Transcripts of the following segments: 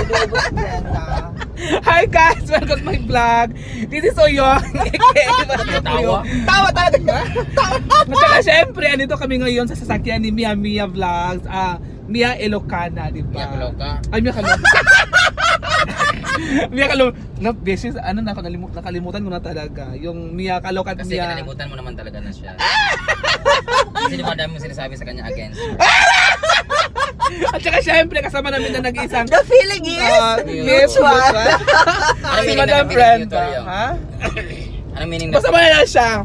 adobo si Brenda. Hi guys! Welcome to my vlog. This is Oyong. Tawa talaga. At saka syempre, andito kami ngayon sa sasakyan ni Mia Mia Vlogs. Mia Ilocana, di ba? Mia Kaloka. Ay, Mia Kaloka. Mia Kaloka. Beses, nakalimutan ko na talaga. Yung Mia Kaloka at Kasi Mia... kinalimutan mo naman talaga na siya. Kasi di ba dami mo sinasabi sa kanya against. At saka syempre, kasama namin na nag-isang... The feeling is mutual. Si Madam Brenda. Ha? Anong meaning na? Basta mo na siya.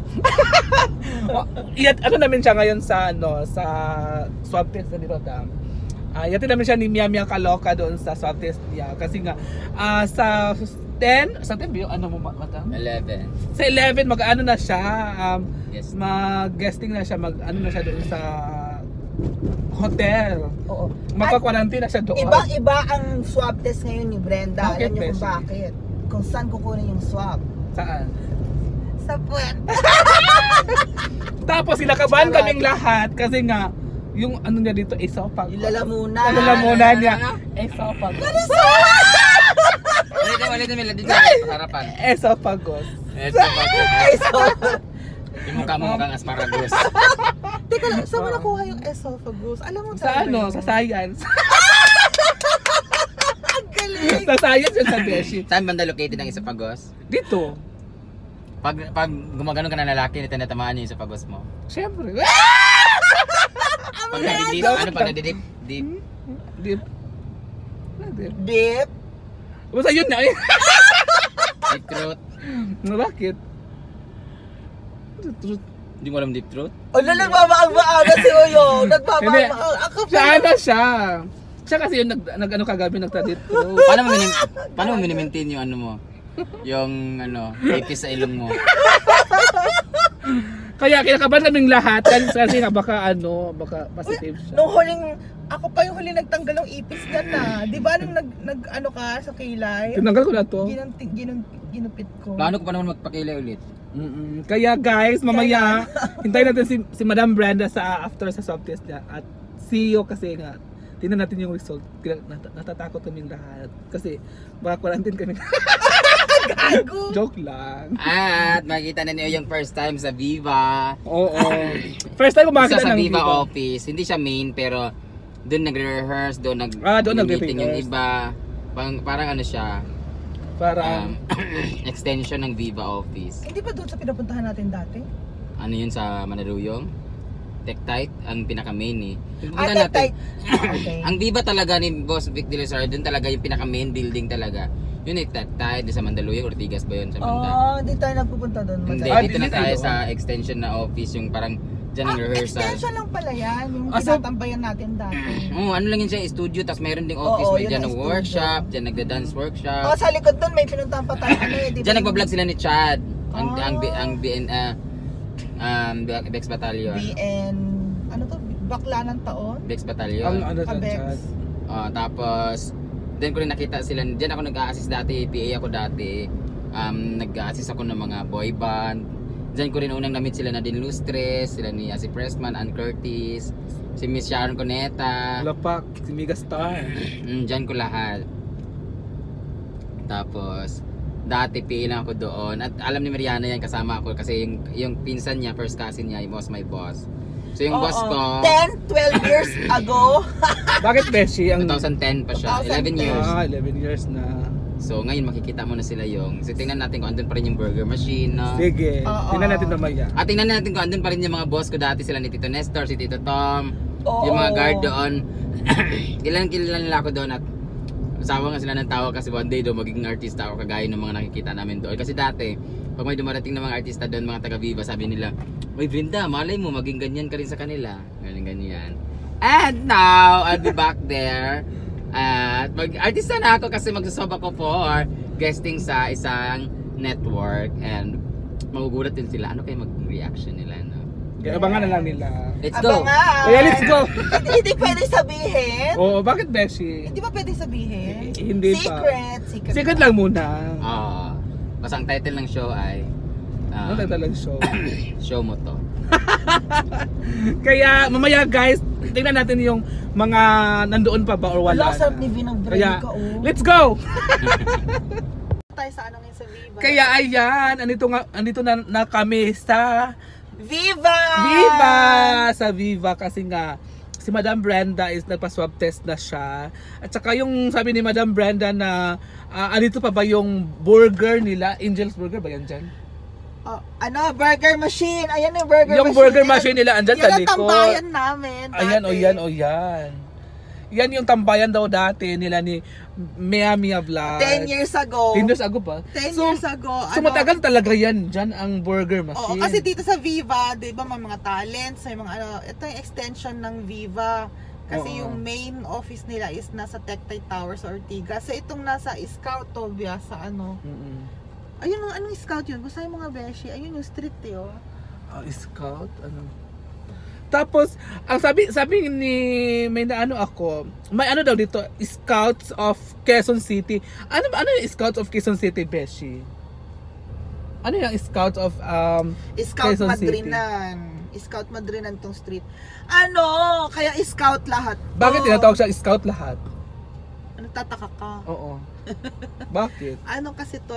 Ano namin siya ngayon sa swab test na dito, Dam. Yatin namin siya ni Mia Mia Kaloka doon sa swab test niya. Kasi nga, sa 10 ba yung ano mo, Madam? 11. Sa 11, mag-ano na siya, Yes. mag-guesting na siya, mag-ano na siya doon sa hotel. Oo. Magpa-quarantine na siya doon. Iba ang swab test ngayon ni Brenda. Bakit, Alam niyo kung Beshi? bakit? Kung saan kukunin yung swab. Saan? Sa puwet. Tapos kinakabahan kaming lahat kasi nga, yung ano niya dito, esophagus. Yung lalamunan. Yung lalamunan niya, esophagus. Ulitin dito sa harapan. Esophagus. Yung mukha mo mukhang asparagus. Teka lang, saan mo nakuha yung esophagus? Alam mo Sa talaga ano? yun? Sa science. Ang galing. Sa science yun sa Beshi. Saan banda located ang esophagus? Dito. Pag gumagano ka na lalaki, tinatamaan yung esophagus mo. Siyempre. Pag nadidip, ano pag nadidip? Deep. Dip. Dip. Dip. Basta yun na eh. Deep throat. Bakit? Hindi mo alam deep throat? Ano, nagmamaang-maaga si Oyong. Nagmamaang-maaga. Ako Siya ano siya. Siya kasi yung nag-ano kagabi, nagtadip ko. Paano mo minimaintain yung ano mo? Yung ano, ipis sa ilong mo. Kaya kinakabahan kaming lahat kasi nga baka positive siya. Nung huling, ako pa yung huling nagtanggal ng ipis ka na. Di ba nung nag-ano ka sa kilay? Tinanggal ko na to. Ginupit ko. Plano ko pa naman magpakilay ulit. Kaya guys, mamaya hintayin natin si Madam Brenda after sa swab test niya at see you kasi nga tingnan natin yung result. Natatakot kaming lahat kasi baka quarantine kami. Gago! Joke lang. At makikita na niyo yung first time sa Viva. Oo. First time ko makakita Sa ng Viva Viva. office. Hindi siya main pero doon nagre-rehearse, doon doon meeting yung nagre-rehearse. iba. Parang ano siya, Parang extension ng Viva office. Hindi ba doon sa pinapuntahan natin dati? Ano yun sa Manaluyong? Tectite ang pinaka-main eh. Pupunta Tectite. Okay. Ang Viva talaga ni Boss Vic De Lizar, doon talaga yung pinaka-main building talaga. Yun eh, Tectite, sa Mandaluyong, Ortigas ba yun sa Manda? Hindi tayo nagpupunta doon. Hindi, dito na tayo sa extension na office, yung parang dyan ang rehearsal. Extension lang pala yan, yung So, tinatambayan natin dati. Ano lang yun siya, studio, tapos mayroon ding office, Oo, may yun dyan ang ng studio. workshop, dyan nagda-dance workshop. Sa likod doon may pinuntahan pa tayo. Di ba Dyan yung nagbablog sila ni Chad, ang Ah. Bex Battalion. BN, ano to? Bakla ng taon? Bex ang Battalion. ano sa Abex. chat. Tapos, then ko rin nakita sila, dyan ako nag-a-assist dati, PA ako dati. Nag-a-assist ako ng mga boy band. Dyan ko rin unang na-meet sila Nadine Lustres, sila ni si Pressman, Ann Curtis, si Miss Sharon Cuneta. Lapak, si Megastar. Dyan ko lahat. Tapos, dati PA lang ako doon. At alam ni Mariana yan, kasama ako kasi yung pinsan niya, first cousin niya, was my boss. So yung boss ko, 10, 12 years ago. Bakit Beshi? 2010 pa siya, 11 years. 11 years na. So ngayon makikita mo na sila yung, so tingnan natin kung andun pa rin yung burger machine, no? Sige, Oo. tingnan natin mamaya. At tingnan natin kung andun pa rin yung mga boss ko dati, sila ni Tito Nestor, si Tito Tom, Oo. yung mga guard doon. Kilala nila ako doon at usawa nga sila ng tawa kasi one day doon magiging artista ako kagaya ng mga nakikita namin doon. Kasi dati, pag may dumarating na mga artista doon, mga taga Viva, sabi nila, "Uy Brenda, malay mo maging ganyan ka rin sa kanila." Ganyan. And now, I'll be back there. At mag-artista na ako kasi magsasob ako for guesting sa isang network and magugulat din sila. Ano kayo mag-reaction nila, no? Kaya abangan na lang nila. Let's go! Abangan. Kaya let's go! Hindi pwede sabihin. Oo, bakit Beshi? Hindi ba pwede sabihin? Hindi pa. Secret. Secret lang muna. Basta ang title ng show ay Ano tayo talagang show? Show Mo To. Kaya mamaya guys, tingnan natin yung mga nandoon pa ba or wala. Wala, sarap ni vinaigrette Kaya, ka, oh. let's go! Tayo sa ano ngayon sa Viva. Kaya ayan, andito na kami sa Viva! Viva! Sa Viva kasi nga si Madam Brenda is nagpa-swab test na siya. At saka yung sabi ni Madam Brenda na andito pa ba yung burger nila? Angel's Burger ba yan dyan? Oh, burger machine. Ayan yung burger Yung machine. burger machine nila andyan sa Yan ang likod. tambayan namin. Ayan, dati. o yan, o yan. Yan yung tambayan daw dati nila ni Mia Vlog. 10 years ago. 10 years ago ba? 10 years ago. So matagal talaga yan dyan ang burger Oo, machine. kasi dito sa Viva, 'di ba, may mga talents, may mga ito yung extension ng Viva. Kasi Oo. yung main office nila is nasa Tectay Tower sa Ortigas. So itong nasa Scout Tobia sa ano. Ayun ang anong Scout yun? Basta yung mga beshi. Ayun yung street yo. Scout ano? Tapos ang sabi ni may naano ako, may ano daw dito, Scouts of Quezon City. Ano yung Scouts of Quezon City, Beshi? Ano yung Scouts of Scout Quezon Madrinan. Scout Madrinan tong street. Ano? Kaya Scout lahat. Bakit tinatawag siya Scout lahat? Ano, tataka ka? Oo. Bakit? Ano kasi to,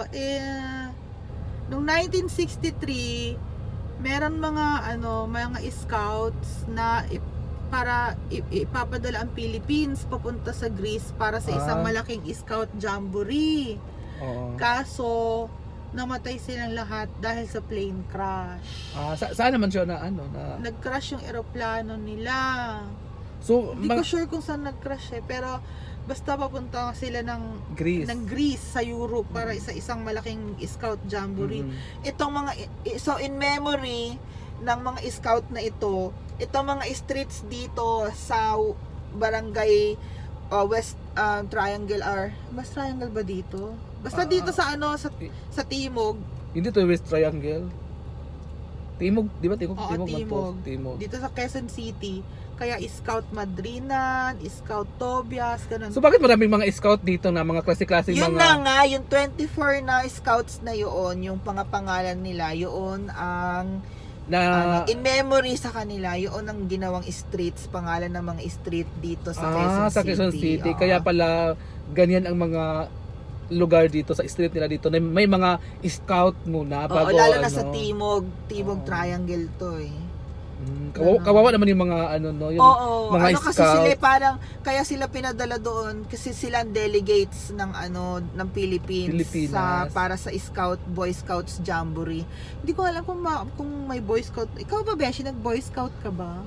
noong 1963, meron mga scouts na para ipapadala ang Philippines papunta sa Greece para sa isang malaking scout jamboree. Oo. Kaso, namatay silang lahat dahil sa plane crash. Saan naman siya na Nag-crash yung eroplano nila. So, Hindi ko sure kung saan nag-crash pero basta papunta sila ng Greece sa Europe para sa isang malaking scout jamboree. Itong mga so in memory ng mga scout na itong mga streets dito sa barangay West Triangle West Triangle ba dito? Basta dito sa sa Timog. Hindi to West Triangle. Timog, di ba? Timog. Timog. Dito sa Quezon City. Kaya Scout Madrinan, Scout Tobias, ganun. So bakit maraming mga scout dito na mga klase-klase Yun mga... na nga, yung 24 na scouts na yun, yung pangapangalan nila, yun ang in memory sa kanila, yun ang ginawang streets, pangalan ng mga street dito sa Quezon City. Sa Quezon City. Kaya pala ganyan ang mga lugar dito sa street nila dito. May mga scout muna bago lalo na sa Timog Triangle to Kawawa naman yung mga yung mga scout. Kasi sila parang kaya sila pinadala doon kasi sila ang delegates ng ng Philippines para sa Boy Scouts Jamboree. Hindi ko alam kung may Boy Scout. Ikaw ba, Beshi, nag-Boy Scout ka ba?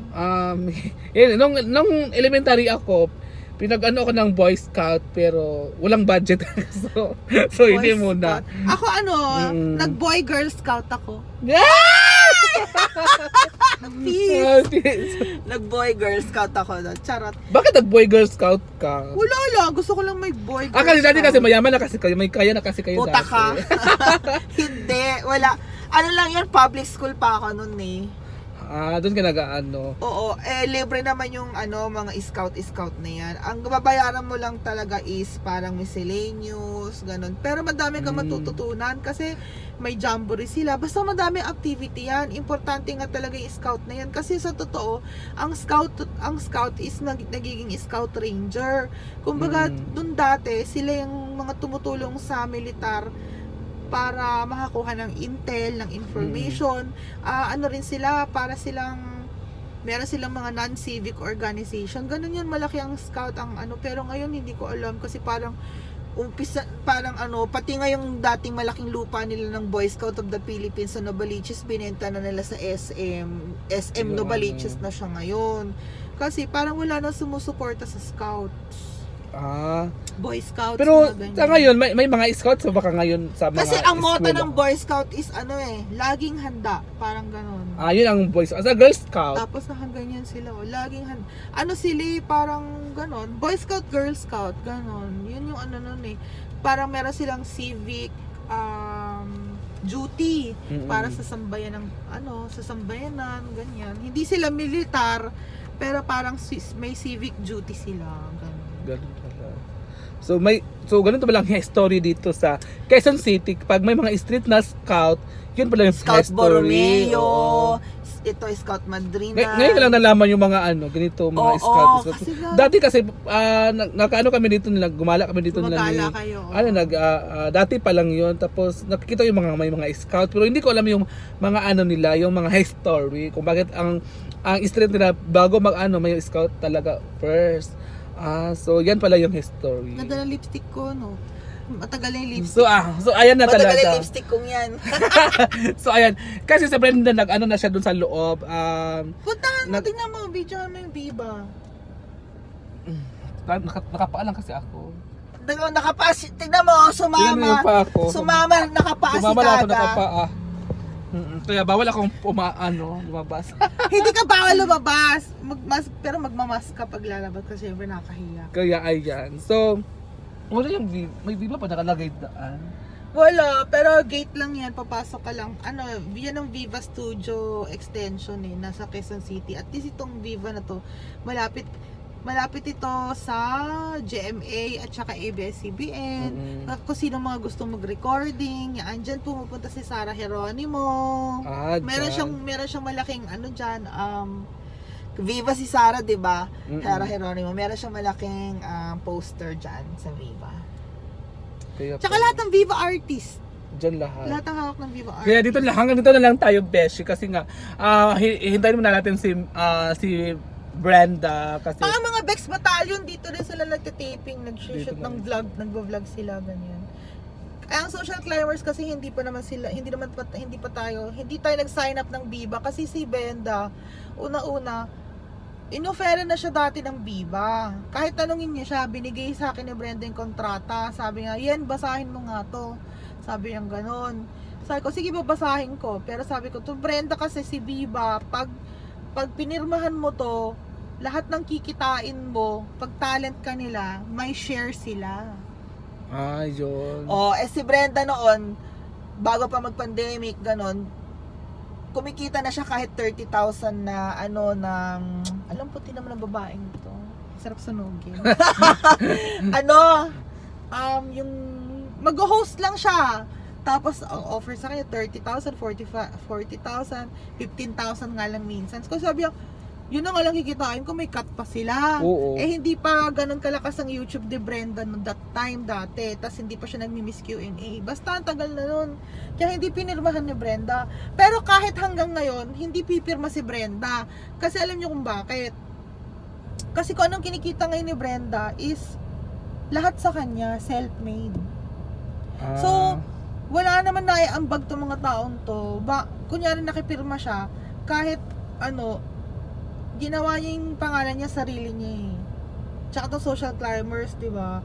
Nung elementary ako, pinag-ano ako ng Boy Scout pero walang budget. so hindi muna. Ako nag-Boy Girl Scout ako. Nag-Boy Girl Scout ako doon. Charot. Bakit nag-Boy Girl Scout ka? Wala lang. Gusto ko lang may Boy Girl kasi dati kasi mayaman na kasi kayo. May kaya na kasi kayo Puta dati. ka. Hindi. Wala. Ano lang yan. Public school pa ako noon Doon ka nag-ano. Oo, libre naman yung mga scout na yan. Ang babayaran mo lang talaga is parang miscellaneous, ganun. Pero madami kang matututunan kasi may jamboree sila. Basta madami activity yan. Importante nga talaga yung scout na yan. Kasi sa totoo, ang scout is nagiging scout ranger. Kumbaga, dun dati, sila yung mga tumutulong sa militar para makakuha ng intel, ng information. Rin sila, para meron silang mga non-civic organization. Ganun yun, malaki ang scout pero ngayon hindi ko alam kasi parang pati nga yung dating malaking lupa nila ng Boy Scout of the Philippines sa Novaliches, binenta na nila sa SM Novaliches na siya ngayon. Kasi parang wala na sumusuporta sa scouts. Boy Scouts. Pero sa ngayon may mga scouts so baka ngayon sa mga kasi ang motto ng Boy Scout is laging handa, parang ganoon. Yun ang Boy Scout. As a Girl Scout. Tapos nakaganyan sila, laging handa. Sila parang ganoon, Boy Scout, Girl Scout, ganoon. Yun yung nun parang meron silang civic duty para sa sambayan ng sa sambayanan, ganyan. Hindi sila militar, pero parang may civic duty sila, ganun pala. So ganun to ba lang yung story dito sa Quezon City. Pag may mga street na scout, yun pala yung Scout story. Borromeo, ito Scout Madrina. Ngayon ka lang nalaman yung mga ganito, mga Oo, scout. kasi Dati kasi, nakaano kami dito nila, gumala kami dito nila. Gumagala kayo. Dati pa lang yun. Tapos nakikita yung may mga scout. Pero hindi ko alam yung mga nila, yung mga history. Kung bakit ang strength nila, bago may scout talaga first. So yan pala yung history. Ganda ng lipstick ko, no? Matagal na yung lipstick. So ayan na Matagal talaga. yung lipstick kong yan. So ayan, kasi sa Brenda na siya doon sa loob. Puntahan mo, tingnan mo, video mo yung Viva. Nakapaalang kasi ako. Tingnan mo, Tingnan mo yung paa ko. Sumama, nakapaa si Sumama lang ako Tata. nakapaa. Kaya bawal akong lumabas. Hindi ka bawal lumabas. Pero magmamask ka pag lalabas kasi syempre nakahiya. Kaya ayan. So, wala yung may Viva pa nakalagay daan. Wala, pero gate lang yan, papasok ka lang. Yan ang Viva Studio extension nasa Quezon City. At least itong Viva na to, malapit ito sa GMA at saka ABS-CBN. Kung sino mga gusto mag-recording, andyan pumupunta si Sarah Geronimo. Meron siyang malaking dyan, Viva si Sarah, 'di ba? Sarah Geronimo, meron siyang malaking poster dyan sa Viva. Tsaka lahat ng Viva artist. Diyan lahat. Lahat ng hawak ng Viva artist. Kaya hanggang dito na lang tayo, Beshi, kasi nga hintayin muna natin si Brenda kasi Mga Bex Battalion dito rin sila nagte-taping, nag-shoot ng vlog, nagvo-vlog sila ganyan. Ang social climbers kasi hindi tayo nag-sign up ng Viva kasi si Brenda una-una inofera na siya dati ng Viva. Kahit tanungin niya siya, binigay sa akin ni Brenda yung kontrata. Sabi nga, yan, basahin mo nga to. Sabi niya ganon. Sabi ko, sige, babasahin ko. Pero sabi ko, to Brenda kasi si Viva, pag pinirmahan mo to, lahat ng kikitain mo, pag talent ka nila, may share sila. Yun. Si Brenda noon, bago pa mag-pandemic, ganon, kumikita na siya kahit 30,000 na alam po naman ng babaeng ito. Sarap sunugin. Yung mag-host lang siya. Tapos ang offer sa kanya 30,000, 40,000, 15,000 nga lang minsan. So sabi niya, yun na nga lang kikitain ko, may cut pa sila. Oo. Hindi pa ganun kalakas ang YouTube de Brenda noong that time dati. Tapos hindi pa siya nagmi-miss Q&A. Basta ang tagal na nun. Kaya hindi pinirmahan ni Brenda. Pero kahit hanggang ngayon, hindi pipirma si Brenda. Kasi alam niyo kung bakit. Kasi kung anong kinikita ngayon ni Brenda is lahat sa kanya, self-made. So, wala naman naiambag tong mga taong to. Kunyari nakipirma siya, kahit ginawa niya yung pangalan niya, sarili niya eh. Tsaka to social climbers, di ba?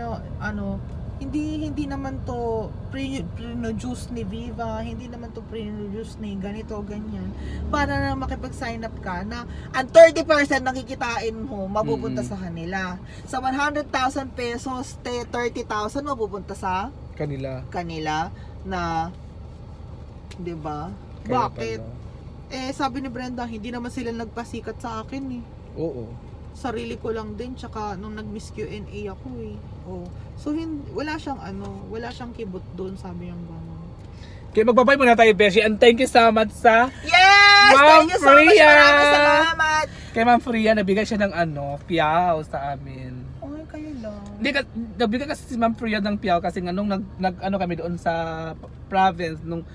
Hindi naman to pre-produce ni Viva, hindi naman to pre-produce ni ganito, ganyan. Para na makipag-sign up ka na ang 30% ng kikitain mo mapupunta sa kanila. Sa 100,000 pesos, 30,000 mapupunta sa kanila na, di ba? Bakit? Sabi ni Brenda, hindi naman sila nagpasikat sa akin eh. Oo. Sarili ko lang din, tsaka nung nag-miss Q&A ako eh. So wala siyang kibot doon, sabi yung gano'n. Okay, magbabay muna tayo, Beshi, and thank you so much sa Yes! Ma'am Thank you so much, maraming salamat! Kay Ma'am Fria, nabigay siya ng piyaw sa amin. Kayo lang. Hindi, nabigay kasi si Ma'am Fria ng piyaw kasi nga nung kami doon sa province, nung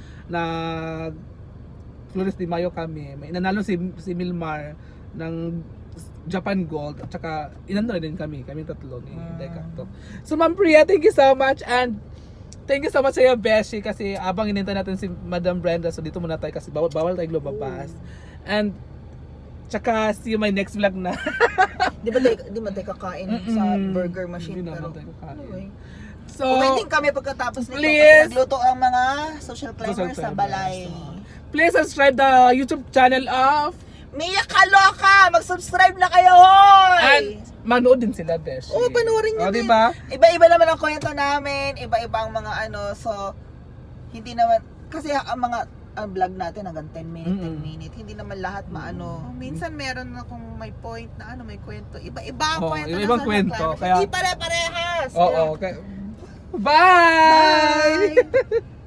Flores de Mayo kami, may nanalo si Milmar ng Japan Gold at saka inano din kami tatlo ni Decato. So Ma'am Priya, thank you so much, and thank you so much sa iyo, Beshi, kasi abang inintay natin si Madam Brenda, so dito muna tayo kasi bawal tayong lumabas. And tsaka see you my next vlog na. Di ba tayo kakain sa burger machine? Hindi naman tayo kakain. Anyway. So, din kami pagkatapos nito please, kasi nagluto ang mga social climbers sa balay. Please subscribe the YouTube channel of Mia Kaloka! Mag-subscribe na kayo, hoy! And manood din sila, Beshi. Panoorin nyo din. Diba? Iba-iba naman ang kwento namin, iba-iba ang mga so, hindi naman, kasi ang vlog natin hanggang 10 minutes, hindi naman lahat minsan meron akong may point na may kwento. Iba-iba ang kwento. Iba-ibang kwento. Kaya, hindi pare-parehas. Okay. Bye!